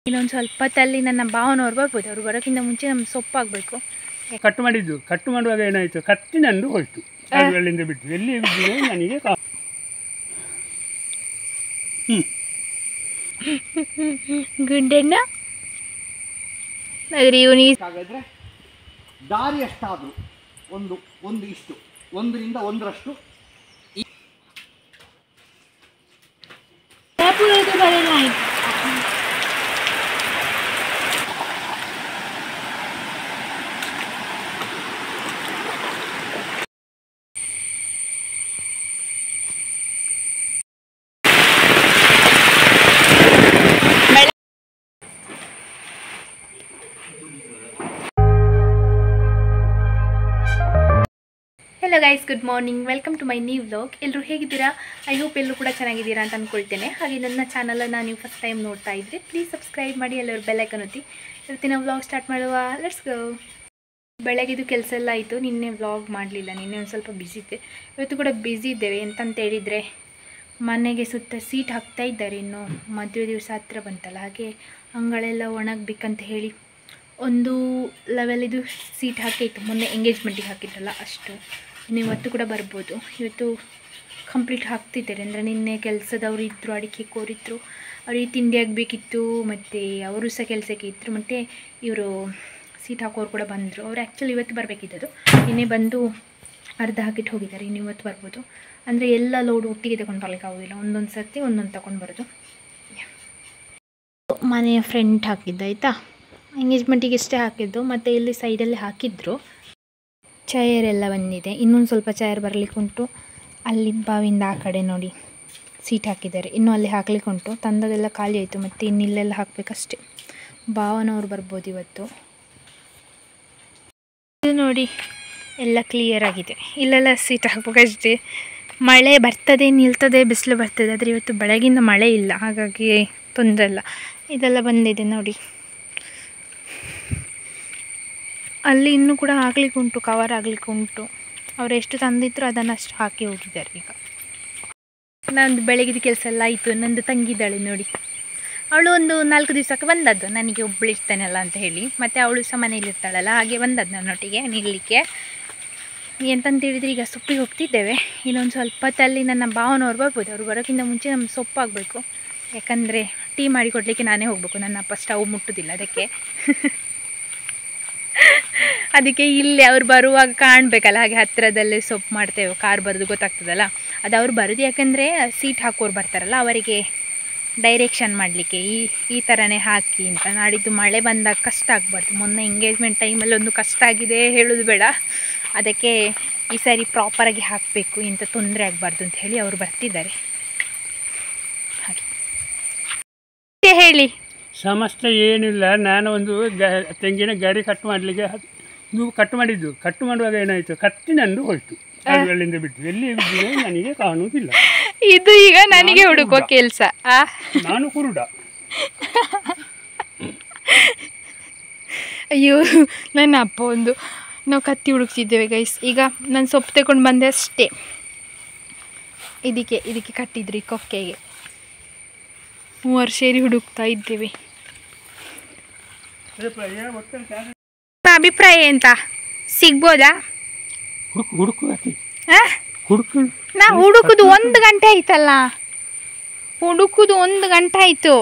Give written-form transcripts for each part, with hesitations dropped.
ಇನ್ನೊಂದು ಸ್ವಲ್ಪ ಹೊತ್ತಲ್ಲಿ ನನ್ನ ಭಾವನವ್ರು ಬರ್ಬೋದು. ಅವರು ಬರೋಕ್ಕಿಂತ ಮುಂಚೆ ನಮ್ಗೆ ಸೊಪ್ಪಾಗಬೇಕು. ಕಟ್ ಮಾಡಿದ್ದು, ಕಟ್ ಮಾಡುವಾಗ ಏನಾಯಿತು, ಕತ್ತಿನಂದು ಹೋಯ್ತು, ಅಲ್ಲಿಂದ ಬಿಟ್ಟು ಎಲ್ಲಿ ಬಿದ್ದಿದೆ ನನಗೆ ಗುಂಡೆಣ್ಣ ಆದರೆ ಇವನಿಗೆ ಹಾಗಾದರೆ ದಾರಿ ಎಷ್ಟಾದರೂ ಒಂದು ಇಷ್ಟು ಒಂದರಿಂದ ಒಂದರಷ್ಟು hello guys, good morning, welcome to my new vlog. ಎಲ್ಲರೂ ಹೇಗಿದ್ದೀರಾ? ಐ ಹೋಪ್ ಎಲ್ಲರೂ ಕೂಡ ಚೆನ್ನಾಗಿದ್ದೀರಾ ಅಂತ ಅಂದ್ಕೊಳ್ತೇನೆ. ಹಾಗೆ ನನ್ನ ಚಾನಲನ್ನು ನೀವು ಫಸ್ಟ್ ಟೈಮ್ ನೋಡ್ತಾ ಇದ್ದರೆ ಪ್ಲೀಸ್ ಸಬ್ಸ್ಕ್ರೈಬ್ ಮಾಡಿ, ಎಲ್ಲರೂ ಬೆಲ್ ಐಕಾನ್ ಒತ್ತಿ. ಇವತ್ತಿನ ವ್ಲಾಗ್ ಸ್ಟಾರ್ಟ್ ಮಾಡುವ, ಲೆಟ್ಸ್ ಗೋ. ಬೆಳಗ್ಗೆದು ಕೆಲಸ ಎಲ್ಲ ಆಯಿತು. ನಿನ್ನೆ ವ್ಲಾಗ್ ಮಾಡಲಿಲ್ಲ, ನಿನ್ನೆ ಒಂದು ಸ್ವಲ್ಪ ಬ್ಯುಸಿ ಇದ್ದೆ. ಇವತ್ತು ಕೂಡ ಬ್ಯುಸಿ ಇದ್ದೇವೆ. ಎಂತಂತ ಹೇಳಿದರೆ ಮನೆಗೆ ಸುತ್ತ ಸೀಟ್ ಹಾಕ್ತಾ ಇದ್ದಾರೆ. ಇನ್ನು ಮದುವೆ ದಿವಸ ಹತ್ತಿರ ಬಂತಲ್ಲ, ಹಾಗೆ ಅಂಗಳೆಲ್ಲ ಒಣಗಬೇಕಂತ ಹೇಳಿ ಒಂದು ಲೆವೆಲಿದು ಸೀಟ್ ಹಾಕಿತ್ತು. ಮೊನ್ನೆ ಎಂಗೇಜ್ಮೆಂಟಿಗೆ ಹಾಕಿದ್ರಲ್ಲ ಅಷ್ಟು. ಇನ್ನು ಇವತ್ತು ಕೂಡ ಬರ್ಬೋದು. ಇವತ್ತು ಕಂಪ್ಲೀಟ್ ಹಾಕ್ತಿದ್ದಾರೆ. ಅಂದರೆ ನಿನ್ನೆ ಕೆಲಸದವರು ಇದ್ದರು, ಅಡಿಕೆ ಕೋರಿದ್ರು, ಅವರಿಗೆ ತಿಂಡಿ ಆಗಬೇಕಿತ್ತು, ಮತ್ತು ಅವರು ಸಹ ಕೆಲಸಕ್ಕೆ ಇದ್ದರು, ಮತ್ತು ಇವರು ಸೀಟ್ ಹಾಕೋರು ಕೂಡ ಬಂದರು. ಅವರು ಆ್ಯಕ್ಚುಲಿ ಇವತ್ತು ಬರಬೇಕಿದ್ದದು, ನಿನ್ನೆ ಬಂದು ಅರ್ಧ ಹಾಕಿಟ್ಟು ಹೋಗಿದ್ದಾರೆ. ಇನ್ನು ಇವತ್ತು ಬರ್ಬೋದು. ಅಂದರೆ ಎಲ್ಲ ಲೋಡ್ ಒಟ್ಟಿಗೆ ತಗೊಂಡು ಬರಲಿಕ್ಕೆ ಆಗೋದಿಲ್ಲ, ಒಂದೊಂದು ಸರ್ತಿ ಒಂದೊಂದು ತಗೊಂಡು ಬರೋದು. ಮನೆಯ ಫ್ರೆಂಟ್ ಹಾಕಿದ್ದು ಆಯಿತಾ, ಎಂಗೇಜ್ಮೆಂಟಿಗೆ ಇಷ್ಟೇ ಹಾಕಿದ್ದು. ಮತ್ತು ಇಲ್ಲಿ ಸೈಡಲ್ಲಿ ಹಾಕಿದ್ರು. ಚೇರ್ ಎಲ್ಲ ಬಂದಿದೆ, ಇನ್ನೊಂದು ಸ್ವಲ್ಪ ಚೇರ್ ಬರಲಿಕ್ಕೆ ಉಂಟು. ಅಲ್ಲಿ ಬಾವಿಂದ ಆ ಕಡೆ ನೋಡಿ ಸೀಟ್ ಹಾಕಿದ್ದಾರೆ, ಇನ್ನೂ ಅಲ್ಲಿ ಹಾಕ್ಲಿಕ್ಕೆ ಉಂಟು. ತಂದದೆಲ್ಲ ಖಾಲಿ ಆಯಿತು, ಮತ್ತು ಇನ್ನಿಲ್ಲೆಲ್ಲ ಹಾಕಬೇಕಷ್ಟೆ. ಭಾವನವ್ರು ಬರ್ಬೋದು ಇವತ್ತು. ಇದು ನೋಡಿ ಎಲ್ಲ ಕ್ಲಿಯರ್ ಆಗಿದೆ. ಇಲ್ಲೆಲ್ಲ ಸೀಟ್ ಹಾಕಬೇಕಷ್ಟೇ. ಮಳೆ ಬರ್ತದೆ ನಿಲ್ತದೆ, ಬಿಸಿಲು ಬರ್ತದೆ. ಆದರೆ ಇವತ್ತು ಬೆಳಗಿಂದ ಮಳೆ ಇಲ್ಲ, ಹಾಗಾಗಿ ತೊಂದರೆ ಇಲ್ಲ. ಇದೆಲ್ಲ ಬಂದಿದೆ ನೋಡಿ. ಅಲ್ಲಿ ಇನ್ನೂ ಕೂಡ ಹಾಕ್ಲಿಕ್ಕೆ ಉಂಟು, ಕವರ್ ಆಗಲಿಕ್ಕೆ ಉಂಟು. ಅವರು ಎಷ್ಟು ತಂದಿದ್ರು ಅದನ್ನು ಅಷ್ಟು ಹಾಕಿ ಹೋಗಿದ್ದಾರೆ. ಈಗ ನಂದು ಬೆಳಗಿದ ಕೆಲಸ ಎಲ್ಲ ಆಯಿತು. ನಂದು ತಂಗಿದ್ದಾಳೆ ನೋಡಿ, ಅವಳು ಒಂದು 4 ದಿವಸಕ್ಕೆ ಬಂದದ್ದು, ನನಗೆ ಒಬ್ಬಳು ಇರ್ತಾನಲ್ಲ ಅಂತ ಹೇಳಿ. ಮತ್ತು ಅವಳು ಸಹ ಮನೇಲಿರ್ತಾಳಲ್ಲ, ಹಾಗೆ ಬಂದದ್ದು ನನ್ನೊಟ್ಟಿಗೆ ನಿಲ್ಲಲಿಕ್ಕೆ. ಎಂತಂತ ಹೇಳಿದರೆ ಈಗ ಸೊಪ್ಪಿಗೆ ಹೋಗ್ತಿದ್ದೇವೆ. ಇನ್ನೊಂದು ಸ್ವಲ್ಪ ಹೊತ್ತಲ್ಲಿ ನನ್ನ ಭಾವನವ್ರು ಬರ್ಬೋದು. ಅವರು ಬರೋಕ್ಕಿಂತ ಮುಂಚೆ ನಮ್ಗೆ ಸೊಪ್ಪಾಗಬೇಕು. ಯಾಕಂದರೆ ಟೀ ಮಾಡಿ ಕೊಡಲಿಕ್ಕೆ ನಾನೇ ಹೋಗಬೇಕು. ನನ್ನ ಅಪ್ಪ ಸ್ಟವ್ ಮುಟ್ಟುವುದಿಲ್ಲ, ಅದಕ್ಕೆ ಇಲ್ಲಿ ಅವ್ರು ಬರುವಾಗ ಕಾಣಬೇಕಲ್ಲ, ಹಾಗೆ ಹತ್ತಿರದಲ್ಲೇ ಸೊಪ್ಪು ಮಾಡ್ತೇವೆ. ಕಾರ್ ಬರೋದು ಗೊತ್ತಾಗ್ತದಲ್ಲ, ಅದು ಅವ್ರು ಬರೋದು. ಯಾಕಂದರೆ ಸೀಟ್ ಹಾಕೋರು ಬರ್ತಾರಲ್ಲ, ಅವರಿಗೆ ಡೈರೆಕ್ಷನ್ ಮಾಡಲಿಕ್ಕೆ ಈ ಥರನೇ ಹಾಕಿ ಅಂತ. ನಾಡಿದ್ದು ಮಳೆ ಬಂದಾಗ ಕಷ್ಟ ಆಗಬಾರ್ದು. ಮೊನ್ನೆ ಎಂಗೇಜ್ಮೆಂಟ್ ಟೈಮಲ್ಲಿ ಒಂದು ಕಷ್ಟ ಆಗಿದೆ, ಹೇಳೋದು ಬೇಡ. ಅದಕ್ಕೆ ಈ ಸಾರಿ ಪ್ರಾಪರಾಗಿ ಹಾಕಬೇಕು, ಇಂಥ ತೊಂದರೆ ಆಗಬಾರ್ದು ಅಂತ ಹೇಳಿ ಅವರು ಬರ್ತಿದ್ದಾರೆ. ಹಾಗೆ ಹೇಳಿ. ಸಮಸ್ಯೆ ಏನಿಲ್ಲ. ನಾನು ಒಂದು ತೆಂಗಿನ ಗರಿ ಕಟ್ ಮಾಡಲಿಕ್ಕೆ ನೀವು ಕಟ್ ಮಾಡಿದ್ದು, ಕಟ್ ಮಾಡುವಾಗ ಏನಾಯಿತು, ಕತ್ತಿನಂದು ಹೋಯ್ತು, ಅಲ್ಲಿಂದ ಬಿಟ್ಟು ಎಲ್ಲಿ ಬಿದ್ದಿದೆ ನನಗೆ ಕಾಣುವುದಿಲ್ಲ. ಇದು ಈಗ ನನಗೆ ಹುಡುಕೋ ಕೆಲಸ. ನಾನು ಕುರುಡ. ಅಯ್ಯೋ, ನನ್ನ ಅಪ್ಪ ಒಂದು ನಾವು ಕತ್ತಿ ಹುಡುಕ್ತಿದ್ದೇವೆ ಗೈಸ್. ಈಗ ನಾನು ಸೊಪ್ಪು ತಗೊಂಡು ಬಂದೆ ಅಷ್ಟೇ. ಇದಕ್ಕೆ ಕಟ್ಟಿದ್ರು, ಈ ಕೊಕ್ಕೆಗೆ 3 ಸೇರಿ ಹುಡುಕ್ತಾ ಇದ್ದೇವೆ. ಅಭಿಪ್ರಾಯ ಎಂತ ಸಿಗ್ಬೋದಾ? ನಾ ಹುಡುಕುದು 1 ಗಂಟೆ ಆಯ್ತಲ್ಲ, ಹುಡುಕುದು 1 ಗಂಟೆ ಆಯ್ತು.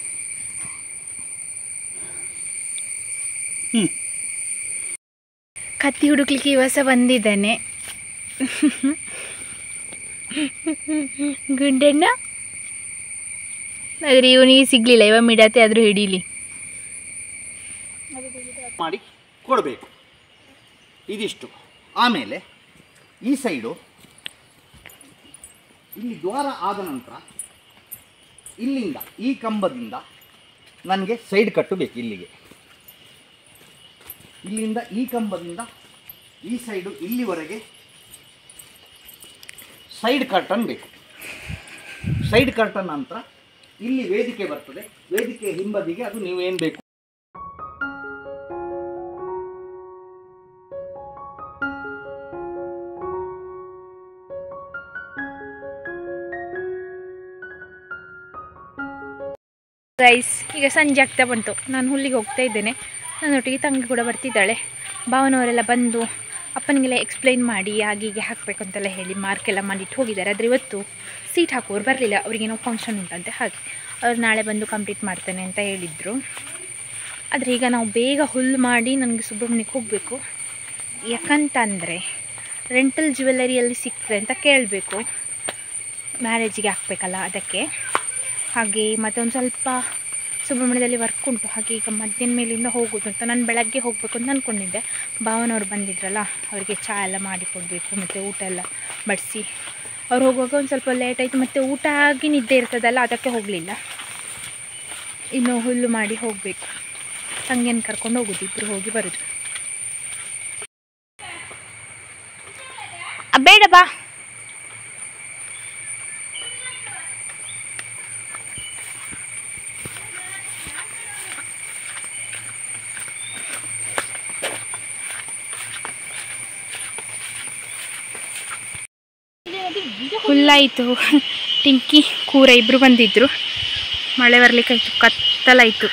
ಕತ್ತಿ ಹುಡುಕ್ಲಿಕ್ಕೆ ಇವಸ ಬಂದಿದ್ದಾನೆ ಗುಂಡೆಣ್ಣ. ಆದರೆ ಇವನಿಗೆ ಸಿಗ್ಲಿಲ್ಲ. ಇವ ಮಿಡತೆ ಆದರೂ ಹಿಡೀಲಿ ಮಾಡಿ ಕೊಡಬೇಕು. ಇದಿಷ್ಟು. ಆಮೇಲೆ ಈ ಸೈಡು ಇಲ್ಲಿ ದ್ವಾರ ಆದ ನಂತರ ಇಲ್ಲಿಂದ ಈ ಕಂಬದಿಂದ ನನಗೆ ಸೈಡ್ ಕಟ್ಟು ಬೇಕು. ಇಲ್ಲಿಂದ ಈ ಕಂಬದಿಂದ ಈ ಸೈಡು ಇಲ್ಲಿವರೆಗೆ ಸೈಡ್ ಕರ್ಟನ್ ಬೇಕು. ಸೈಡ್ ಕರ್ಟನ್ ನಂತರ ಇಲ್ಲಿ ವೇದಿಕೆ ಬರ್ತದೆ. ವೇದಿಕೆ ಹಿಂಬದಿಗೆ ಅದು ನೀವೇನು ಬೇಕು ಗೈಸ್ ಈಗ ಸಂಜೆ ಆಗ್ತಾ ಬಂತು, ನಾನು ಹುಲ್ಲಿಗೆ ಹೋಗ್ತಾ ಇದ್ದೇನೆ. ನನ್ನೊಟ್ಟಿಗೆ ತಂಗಿ ಕೂಡ ಬರ್ತಿದ್ದಾಳೆ. ಭಾವನವರೆಲ್ಲ ಬಂದು ಅಪ್ಪನಿಗೆಲ್ಲ ಎಕ್ಸ್ಪ್ಲೈನ್ ಮಾಡಿ ಹೀಗೆ ಹಾಕಬೇಕು ಅಂತೆಲ್ಲ ಹೇಳಿ ಮಾರ್ಕೆಲ್ಲ ಮಾಡಿಟ್ಟು ಹೋಗಿದ್ದಾರೆ. ಆದರೆ ಇವತ್ತು ಸೀಟ್ ಹಾಕುವವರು ಬರಲಿಲ್ಲ, ಅವರಿಗೇನೋ ಫಂಕ್ಷನ್ ಉಂಟಂತೆ, ಹಾಗೆ ಅವ್ರು ನಾಳೆ ಬಂದು ಕಂಪ್ಲೀಟ್ ಮಾಡ್ತೇನೆ ಅಂತ ಹೇಳಿದರು. ಆದರೆ ಈಗ ನಾವು ಬೇಗ ಹುಲ್ಲು ಮಾಡಿ ನನಗೆ ಸುಬ್ರಹ್ಮಣ್ಯಕ್ಕೆ ಹೋಗಬೇಕು. ಯಾಕಂತಂದರೆ ರೆಂಟಲ್ ಜ್ಯುವೆಲ್ಲರಿಯಲ್ಲಿ ಸಿಗ್ತದೆ ಅಂತ ಕೇಳಬೇಕು, ಮ್ಯಾರೇಜಿಗೆ ಹಾಕಬೇಕಲ್ಲ ಅದಕ್ಕೆ. ಹಾಗೆ ಮತ್ತೊಂದು ಸ್ವಲ್ಪ ಸುಬ್ರಹ್ಮಣ್ಯದಲ್ಲಿ ವರ್ಕ್ ಉಂಟು, ಹಾಗೆ ಈಗ ಮಧ್ಯಾಹ್ನ ಮೇಲಿಂದ ಹೋಗೋದು ಅಂತ. ನಾನು ಬೆಳಗ್ಗೆ ಹೋಗಬೇಕು ಅಂತ ಅಂದ್ಕೊಂಡಿದ್ದೆ. ಭಾವನವ್ರು ಬಂದಿದ್ರಲ್ಲ, ಅವರಿಗೆ ಚಹಾ ಎಲ್ಲ ಮಾಡಿ ಕೊಡಬೇಕು ಮತ್ತು ಊಟ ಎಲ್ಲ ಬಡಿಸಿ ಅವ್ರು ಹೋಗುವಾಗ ಒಂದು ಸ್ವಲ್ಪ ಲೇಟ್ ಆಯಿತು. ಮತ್ತು ಊಟ ಆಗಿ ನಿದ್ದೆ ಇರ್ತದಲ್ಲ, ಅದಕ್ಕೆ ಹೋಗಲಿಲ್ಲ. ಇನ್ನು ಹುಲ್ಲು ಮಾಡಿ ಹೋಗಬೇಕು. ತಂಗಿಯನ್ನು ಕರ್ಕೊಂಡು ಹೋಗೋದು, ಇಬ್ಬರು ಹೋಗಿ ಬರೋದು. ಬೇಡ ಬಾ. ಹುಲ್ಲಾಯಿತು, ಟಿಂಕಿ ಕೂರ ಇಬ್ಬರು ಬಂದಿದ್ದರು. ಮಳೆ ಬರಲಿಕ್ಕಾಯಿತು, ಕತ್ತಲಾಯಿತು.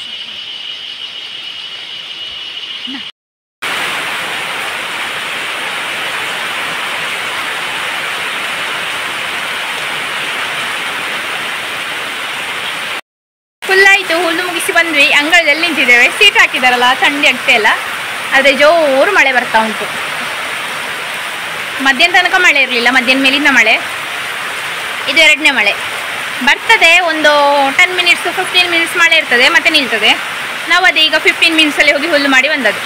ಹುಲ್ಲಾಯಿತು, ಹುಲ್ಲು ಮುಗಿಸಿ ಬಂದ್ವಿ. ಅಂಗಳದಲ್ಲಿ ನಿಂತಿದ್ದೇವೆ. ಸೀಟ್ ಹಾಕಿದಾರಲ್ಲ, ಥಂಡಿ ಆಗ್ತಾ ಇಲ್ಲ. ಆದರೆ ಜೋರು ಮಳೆ ಬರ್ತಾ ಉಂಟು. ಮಧ್ಯಾಹ್ನ ತನಕ ಮಳೆ ಇರಲಿಲ್ಲ, ಮಧ್ಯಾಹ್ನ ಮೇಲಿಂದ ಮಳೆ. ಇದು ಎರಡನೇ ಮಳೆ. ಬರ್ತದೆ ಒಂದು 10 ಮಿನಿಟ್ಸ್ 15 ಮಿನಿಟ್ಸ್ ಮಳೆ ಇರ್ತದೆ, ಮತ್ತೆ ನಿಲ್ತದೆ. ನಾವು ಅದೇ ಈಗ 15 ಮಿನಿಟ್ಸಲ್ಲಿ ಹೋಗಿ ಹುಲ್ಲು ಮಾಡಿ ಬಂದದ್ದು.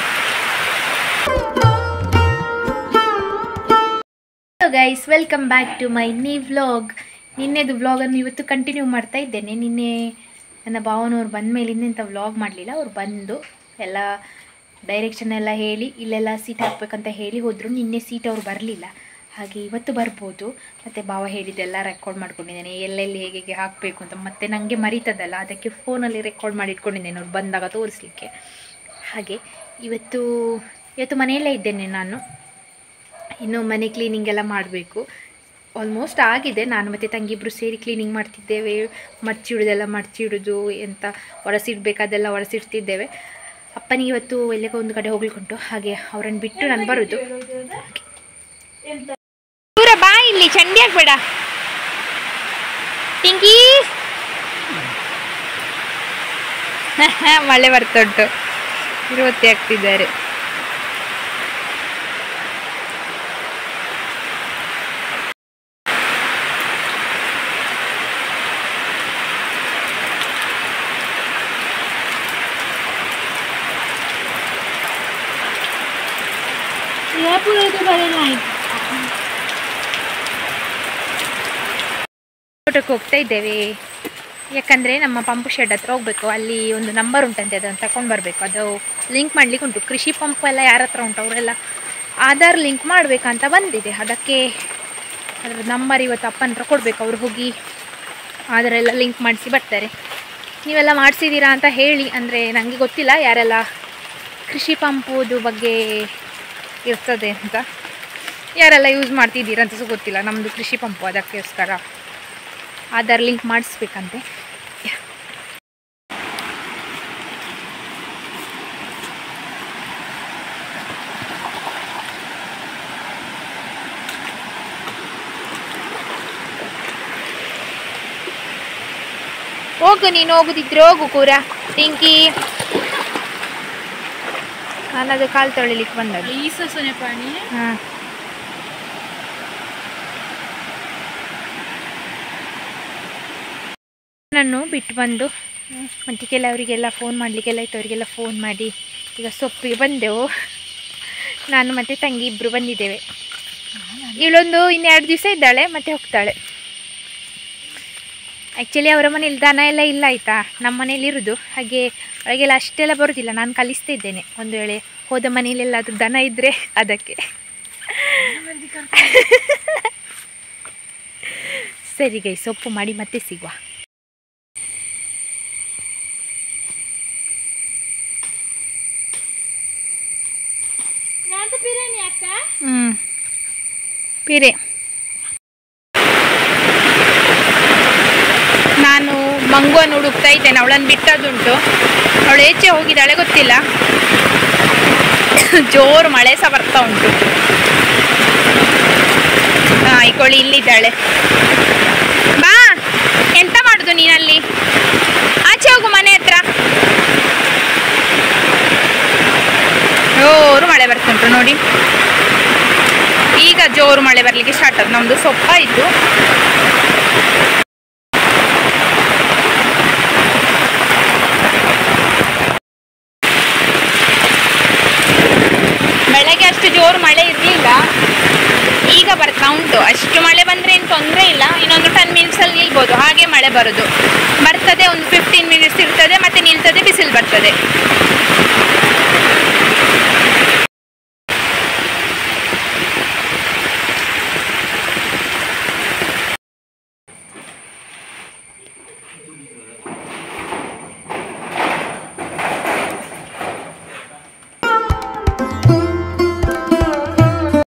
Hello guys, welcome back to my new vlog. ನಿನ್ನೆದು ವ್ಲಾಗನ್ನು ಇವತ್ತು ಕಂಟಿನ್ಯೂ ಮಾಡ್ತಾ ಇದ್ದೇನೆ. ನಿನ್ನೆ ನನ್ನ ಭಾವನವ್ರು ಬಂದ ಮೇಲೆ ಇನ್ನೆಂಥ ವ್ಲಾಗ್ ಮಾಡಲಿಲ್ಲ. ಅವ್ರು ಬಂದು ಎಲ್ಲ ಡೈರೆಕ್ಷನ್ ಎಲ್ಲ ಹೇಳಿ ಇಲ್ಲೆಲ್ಲ ಸೀಟ್ ಹಾಕಬೇಕಂತ ಹೇಳಿ ಹೋದರು. ನಿನ್ನೆ ಸೀಟ್ ಅವ್ರು ಬರಲಿಲ್ಲ, ಹಾಗೆ ಇವತ್ತು ಬರ್ಬೋದು. ಮತ್ತು ಭಾವ ಹೇಳಿದ್ದೆಲ್ಲ ರೆಕಾರ್ಡ್ ಮಾಡ್ಕೊಂಡಿದ್ದೇನೆ, ಎಲ್ಲೆಲ್ಲಿ ಹೇಗೆ ಹಾಕಬೇಕು ಅಂತ. ಮತ್ತು ನನಗೆ ಮರೀತದಲ್ಲ, ಅದಕ್ಕೆ ಫೋನಲ್ಲಿ ರೆಕಾರ್ಡ್ ಮಾಡಿ ಇಟ್ಕೊಂಡಿದ್ದೇನೆ ಅವ್ರು ಬಂದಾಗ ತೋರಿಸ್ಲಿಕ್ಕೆ. ಹಾಗೆ ಇವತ್ತು ಮನೆಯಲ್ಲೇ ಇದ್ದೇನೆ ನಾನು. ಇನ್ನು ಮನೆ ಕ್ಲೀನಿಂಗ್ ಎಲ್ಲ ಮಾಡಬೇಕು. ಆಲ್ಮೋಸ್ಟ್ ಆಗಿದೆ. ನಾನು ಮತ್ತು ತಂಗಿ ಇಬ್ಬರು ಸೇರಿ ಕ್ಲೀನಿಂಗ್ ಮಾಡ್ತಿದ್ದೇವೆ. ಮಡ್ಚಿಡೋದೆಲ್ಲ ಮಡ್ಚಿಡೋದು, ಎಂತ ಒರೆಸಿಡ್ಬೇಕಾದೆಲ್ಲ ಒರೆಸಿಡ್ತಿದ್ದೇವೆ. ಅಪ್ಪನಿಗೆ ಇವತ್ತು ಎಲ್ಲಕ್ಕೆ ಒಂದು ಕಡೆ ಹೋಗ್ಲಿಕ್ಕುಂಟು, ಹಾಗೆ ಅವರನ್ನು ಬಿಟ್ಟು ನಾನು ಬರೋದು. ದೂರ ಬಾ, ಇಲ್ಲಿ ಚಂಡಿ ಆಗ್ಬೇಡ ಟಿಂಕಿ. ಮಳೆ ಬರ್ತುಂಟು, ಇರುವತ್ತಿ ಆಗ್ತಿದ್ದಾರೆ. ತೋಟಕ್ಕೆ ಹೋಗ್ತಾ ಇದ್ದೇವೆ. ಯಾಕಂದರೆ ನಮ್ಮ ಪಂಪ್ ಶೆಡ್ ಹತ್ರ ಹೋಗಬೇಕು. ಅಲ್ಲಿ ಒಂದು ನಂಬರ್ ಉಂಟಂತೆ, ಅದನ್ನು ತಗೊಂಡು ಬರಬೇಕು. ಅದು ಲಿಂಕ್ ಮಾಡಲಿಕ್ಕೆ ಉಂಟು. ಕೃಷಿ ಪಂಪ್ ಎಲ್ಲ ಯಾರ ಹತ್ರ ಉಂಟು ಅವರೆಲ್ಲ ಆಧಾರ್ ಲಿಂಕ್ ಮಾಡಬೇಕಂತ ಬಂದಿದೆ. ಅದಕ್ಕೆ ಅದರ ನಂಬರ್ ಇವತ್ತು ಅಪ್ಪನ ಹತ್ರ ಕೊಡಬೇಕು. ಅವ್ರು ಹೋಗಿ ಆಧಾರ್ ಎಲ್ಲ ಲಿಂಕ್ ಮಾಡಿಸಿ ಬರ್ತಾರೆ. ನೀವೆಲ್ಲ ಮಾಡಿಸಿದ್ದೀರಾ ಅಂತ ಹೇಳಿ, ಅಂದರೆ ನನಗೆ ಗೊತ್ತಿಲ್ಲ ಯಾರೆಲ್ಲ ಕೃಷಿ ಪಂಪುದು ಬಗ್ಗೆ ಇರ್ತದೆ ಅಂತ, ಯಾರೆಲ್ಲ ಯೂಸ್ ಮಾಡ್ತಿದ್ದೀರಾ ಅಂತ ಸಹ ಗೊತ್ತಿಲ್ಲ. ನಮ್ಮದು ಕೃಷಿ ಪಂಪು, ಅದಕ್ಕೋಸ್ಕರ ಆಧಾರ್ ಲಿಂಕ್ ಮಾಡಿಸ್ಬೇಕಂತೆ. ಹೋಗು, ನೀನು ಹೋಗುದಿದ್ರೆ ಹೋಗು ಕೂರ ಟಿಂಕಿ. ನಾನದು ಕಾಲು ತೊಳಿಲಿಕ್ಕೆ ಬಂದದ್ದು. ಈ ಸೊಸನೆ ಪಾಣಿ. ಹಾಂ, ನಾನು ಬಿಟ್ಟು ಬಂದು ಮತ್ತು ಕೆಲವರಿಗೆಲ್ಲ ಫೋನ್ ಮಾಡಲಿಕ್ಕೆಲ್ಲ ಇತ್ತು. ಅವರಿಗೆಲ್ಲ ಫೋನ್ ಮಾಡಿ ಈಗ ಸೊಪ್ಪಿಗೆ ಬಂದೆವು. ನಾನು ಮತ್ತು ತಂಗಿ ಇಬ್ಬರು ಬಂದಿದ್ದೇವೆ. ಇವಳೊಂದು 2 ದಿವಸ ಇದ್ದಾಳೆ, ಮತ್ತೆ ಹೋಗ್ತಾಳೆ. ಆ್ಯಕ್ಚುಲಿ ಅವರ ಮನೇಲಿ ದನ ಎಲ್ಲ ಇಲ್ಲ ಆಯಿತಾ, ನಮ್ಮ ಮನೇಲಿ ಇರೋದು. ಹಾಗೆ ಅವರಿಗೆಲ್ಲ ಅಷ್ಟೆಲ್ಲ ಬರೋದಿಲ್ಲ. ನಾನು ಕಲಿಸ್ತಾ ಇದ್ದೇನೆ, ಒಂದು ವೇಳೆ ಹೋದ ಮನೆಯಲ್ಲೆಲ್ಲ ಅದು ದನ ಇದ್ದರೆ ಅದಕ್ಕೆ. ಸರಿ ಗೈ, ಸೊಪ್ಪು ಮಾಡಿ ಮತ್ತೆ ಸಿಗುವ. ಪೀರೆ ನಾನು ಮಂಗುವನ್ನು ಹುಡುಕ್ತಾ ಇದ್ದೇನೆ, ಅವಳನ್ನು ಬಿಟ್ಟದುಂಟು. ಅವಳು ಏಚೆ ಹೋಗಿದ್ದಾಳೆ ಗೊತ್ತಿಲ್ಲ. ಜೋರು ಮಳೆ ಸಹ ಬರ್ತಾ ಉಂಟು. ಈ ಕೋಳಿ ಇಲ್ಲಿದ್ದಾಳೆ. ಬಾ, ಎಂತ ಮಾಡುದು ನೀನಲ್ಲಿ? ಆಚೆ ಹೋಗು ಮನೆ ಹತ್ರ. ಜೋರು ಮಳೆ ಬರ್ತುಂಟು ನೋಡಿ. ಈಗ ಜೋರು ಮಳೆ ಬರ್ಲಿಕ್ಕೆ ಸ್ಟಾರ್ಟ್ ಆಯ್ತು. ನಮ್ದು ಸೊಪ್ಪ ಇತ್ತು. ಬೆಳಗ್ಗೆ ಅಷ್ಟು ಜೋರು ಮಳೆ ಇರಲಿಲ್ಲ, ಈಗ ಬರ್ತಾ ಉಂಟು. ಅಷ್ಟು ಮಳೆ ಬಂದರೆ ಏನು ತೊಂದರೆ ಇಲ್ಲ, ಇನ್ನೊಂದು 10 ಮಿನಿಟ್ಸಲ್ಲಿ ನಿಲ್ಬೋದು. ಹಾಗೆ ಮಳೆ ಬರ್ತದೆ, ಒಂದು 15 ಮಿನಿಟ್ಸ್ ಇರ್ತದೆ, ಮತ್ತೆ ನಿಲ್ತದೆ, ಬಿಸಿಲು ಬರ್ತದೆ.